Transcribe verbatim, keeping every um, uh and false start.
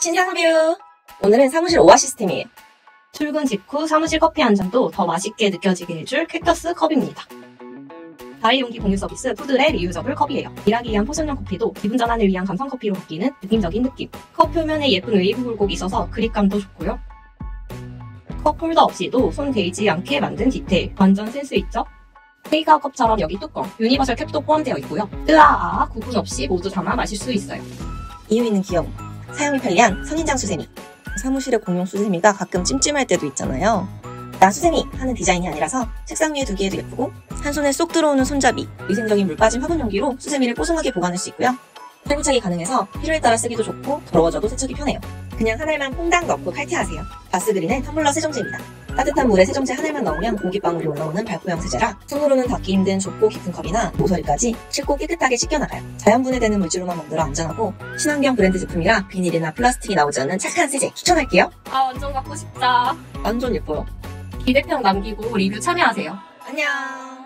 신상 뷰! 오늘은 사무실 오아시스템이에요. 출근 직후 사무실 커피 한 잔도 더 맛있게 느껴지게 해줄 캡터스 컵입니다. 다회용기 공유 서비스 푸드랩 리유저블 컵이에요. 일하기 위한 포션형 커피도 기분 전환을 위한 감성 커피로 바뀌는 느낌적인 느낌. 컵 표면에 예쁜 웨이브 굴곡이 있어서 그립감도 좋고요. 컵 홀더 없이도 손 데이지 않게 만든 디테일. 완전 센스 있죠? 테이크아웃 컵처럼 여기 뚜껑, 유니버설 캡도 포함되어 있고요. 뜨아아 구분 없이 모두 담아 마실 수 있어요. 이유 있는 귀여움. 사용이 편리한 선인장 수세미. 사무실의 공용 수세미가 가끔 찜찜할 때도 있잖아요. 나 수세미 하는 디자인이 아니라서 책상 위에 두기에도 예쁘고 한 손에 쏙 들어오는 손잡이, 위생적인 물 빠진 화분 용기로 수세미를 뽀송하게 보관할 수 있고요. 탈부착이 가능해서 필요에 따라 쓰기도 좋고 더러워져도 세척이 편해요. 그냥 한 알만 퐁당 넣고 칼퇴하세요. 바스그린의 텀블러 세정제입니다. 따뜻한 물에 세정제 한 알만 넣으면 공기방울이 올라오는 발포형 세제라 손으로는 닿기 힘든 좁고 깊은 컵이나 모서리까지 쉽고 깨끗하게 씻겨나가요. 자연분해되는 물질로만 만들어 안전하고 친환경 브랜드 제품이라 비닐이나 플라스틱이 나오지 않는 착한 세제 추천할게요. 아 완전 갖고 싶다. 완전 예뻐요. 기대평 남기고 리뷰 참여하세요. 안녕.